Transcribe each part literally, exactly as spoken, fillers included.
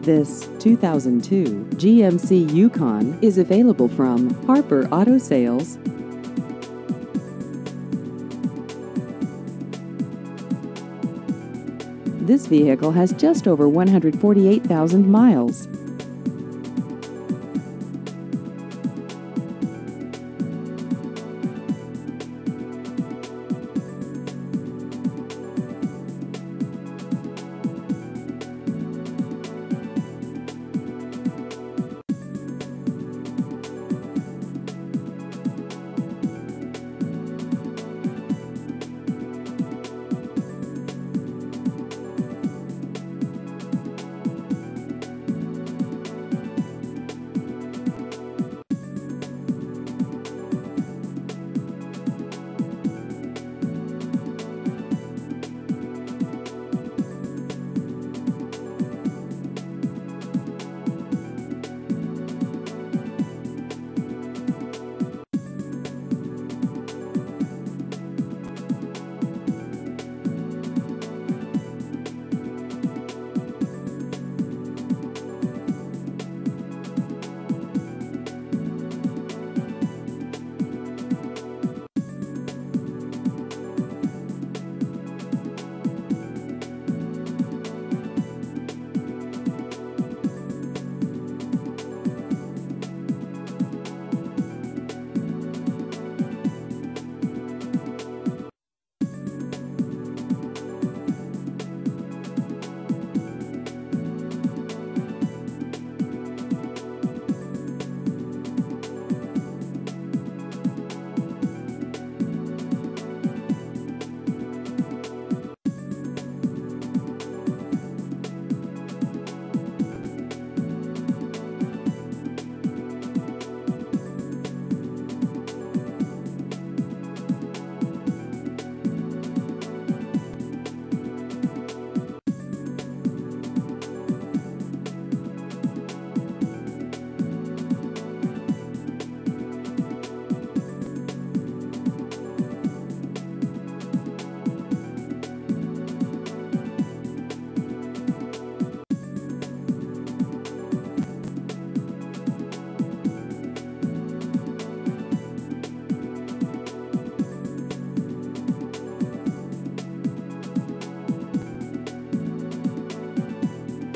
This two thousand two G M C Yukon is available from Harper Auto Sales. This vehicle has just over one hundred forty-eight thousand miles.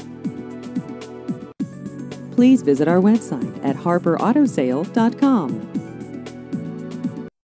Please visit our website at harper auto sale dot com.